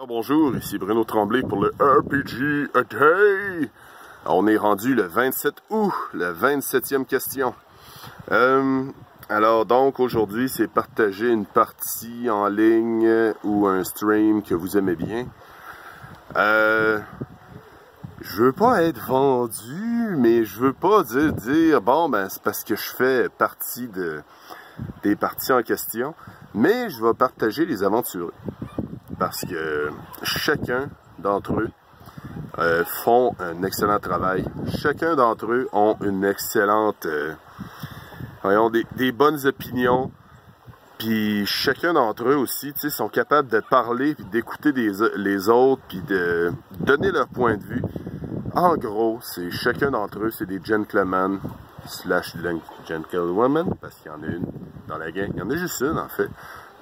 Bonjour, ici Bruno Tremblay pour le RPG A Day. On est rendu le 27 août, la 27e question. Alors donc aujourd'hui c'est partager une partie en ligne ou un stream que vous aimez bien. Je veux pas être vendu, mais je veux pas dire bon ben c'est parce que je fais partie des parties en question, mais je vais partager les aventureux. Parce que chacun d'entre eux font un excellent travail. Chacun d'entre eux ont une excellente... ont des bonnes opinions. Puis chacun d'entre eux aussi, tu sais, sont capables de parler, puis d'écouter les autres, puis de donner leur point de vue. En gros, c'est chacun d'entre eux, c'est des gentlemen slash gentlewomen, parce qu'il y en a une dans la gang. Il y en a juste une, en fait.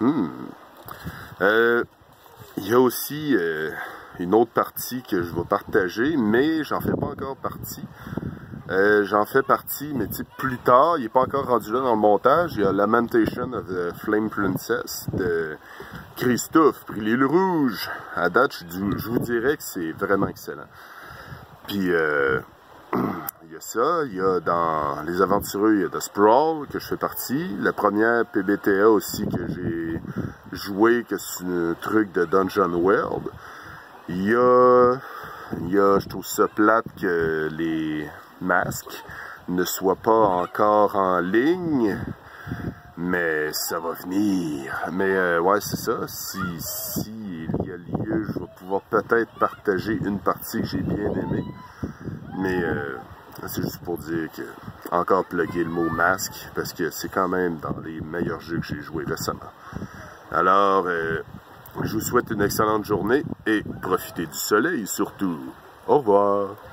Il y a aussi une autre partie que je vais partager, mais j'en fais pas encore partie. J'en fais partie, mais plus tard, il n'est pas encore rendu là dans le montage. Il y a Lamentation of the Flame Princess de Christophe, pris l'île rouge. À date, je vous dirais que c'est vraiment excellent. Puis, il y a ça, il y a dans Les Aventureux, il y a The Sprawl, que je fais partie. La première PBTA aussi que j'ai joué, que c'est un truc de Dungeon World. Il y a, je trouve ça plate que les masques ne soient pas encore en ligne, mais ça va venir. Mais ouais, c'est ça. Si il y a lieu, je vais pouvoir peut-être partager une partie que j'ai bien aimée. Mais c'est juste pour dire que, encore plugger le mot masque, parce que c'est quand même dans les meilleurs jeux que j'ai joué récemment. Alors, je vous souhaite une excellente journée et profitez du soleil surtout. Au revoir.